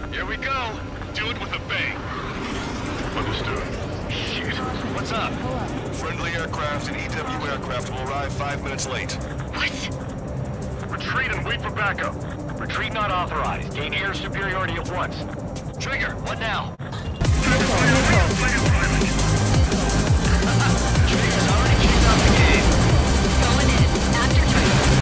Here we go. Do it with a bang. Understood. Shit. What's up? Friendly aircraft and EW aircraft will arrive 5 minutes late. What? Retreat and wait for backup. Retreat not authorized. Gain air superiority at once. Trigger, what now?